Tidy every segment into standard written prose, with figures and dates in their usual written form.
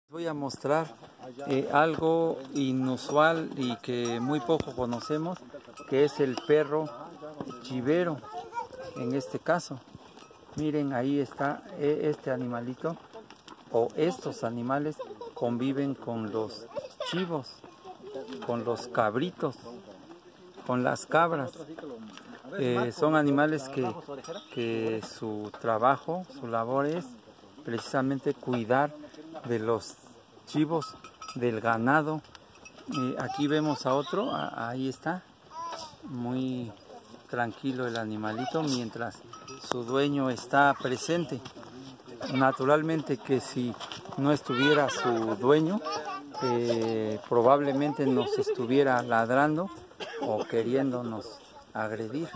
Voy a mostrar algo inusual y que muy poco conocemos, que es el perro chivero. En este caso, miren, ahí está este animalito, o estos animales conviven con los chivos, con los cabritos, con las cabras. Son animales que su trabajo, su labor es precisamente cuidar de los chivos, del ganado. Aquí vemos a otro, ahí está, muy tranquilo el animalito mientras su dueño está presente. Naturalmente que si no estuviera su dueño, probablemente nos estuviera ladrando o queriéndonos agredir.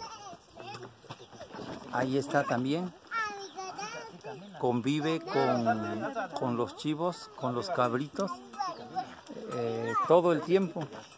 Ahí está también. Convive con los chivos, con los cabritos, todo el tiempo,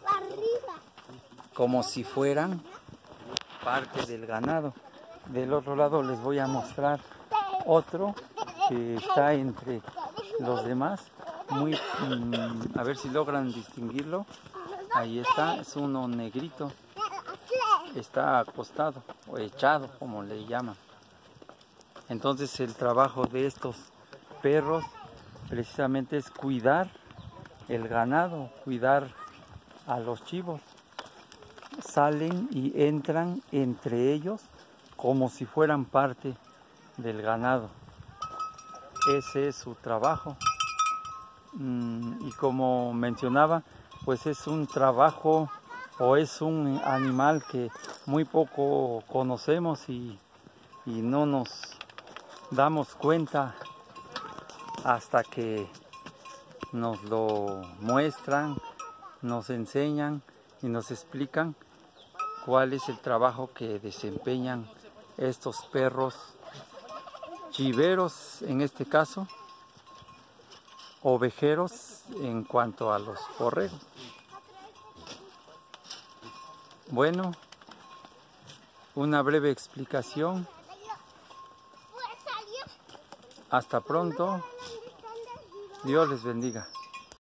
como si fueran parte del ganado. Del otro lado les voy a mostrar otro que está entre los demás, a ver si logran distinguirlo. Ahí está, es uno negrito, está acostado o echado, como le llaman. Entonces el trabajo de estos perros precisamente es cuidar el ganado, cuidar a los chivos. Salen y entran entre ellos como si fueran parte del ganado. Ese es su trabajo. Y como mencionaba, pues es un trabajo o es un animal que muy poco conocemos y no nos damos cuenta hasta que nos lo muestran, nos enseñan y nos explican cuál es el trabajo que desempeñan estos perros chiveros, en este caso, ovejeros en cuanto a los borregos. Bueno, una breve explicación. Hasta pronto. Dios les bendiga.